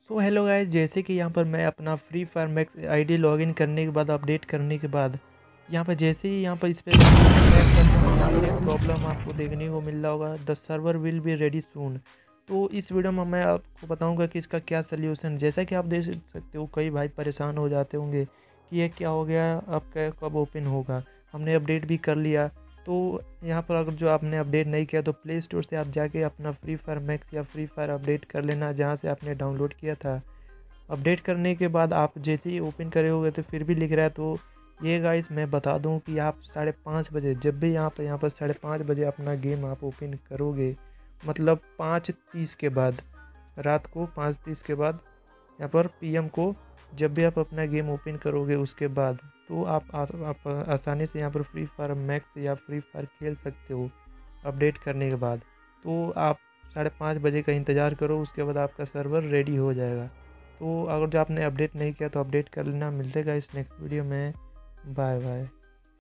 So hello guys, जैसे कि यहाँ पर मैं अपना Free Fire Max ID login करने के बाद अपडेट करने के बाद यहाँ पर जैसे ही यहाँ पर इस पर टैप करता हूँ, यहाँ पर एक प्रॉब्लम आपको देखने को मिल रहा होगा, the server will be ready soon. तो इस वीडियो में मैं आपको बताऊंगा कि इसका क्या सल्यूशन। जैसा कि आप देख सकते हो, कई भाई परेशान हो जाते होंगे कि ये क्या हो गया, अब कब ओपन होगा। हमने अपडेट भी कर लिया, तो यहाँ पर अगर जो आपने अपडेट नहीं किया तो प्ले स्टोर से आप जाके अपना फ्री फायर मैक्स या फ्री फायर अपडेट कर लेना, जहाँ से आपने डाउनलोड किया था। अपडेट करने के बाद आप जैसे ही ओपन करे होगे तो फिर भी लिख रहा है, तो ये गाइस मैं बता दूं कि आप 5:30 बजे, जब भी यहाँ पर 5:30 बजे अपना गेम आप ओपन करोगे, मतलब 5:30 के बाद, रात को 5:30 के बाद, यहाँ पर पीएम को जब भी आप अपना गेम ओपन करोगे उसके बाद, तो आप आसानी से यहाँ पर फ्री फायर मैक्स या फ्री फायर खेल सकते हो अपडेट करने के बाद। तो आप 5:30 बजे का इंतज़ार करो, उसके बाद आपका सर्वर रेडी हो जाएगा। तो अगर जो आपने अपडेट नहीं किया तो अपडेट कर लेना। मिलते हैं इस नेक्स्ट वीडियो में। Bye bye.